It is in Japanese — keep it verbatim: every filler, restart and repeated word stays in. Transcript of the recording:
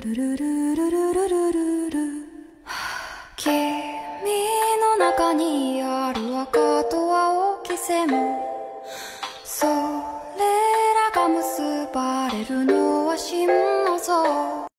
の中にある赤と青き線、それらが結ばれるのは心の像。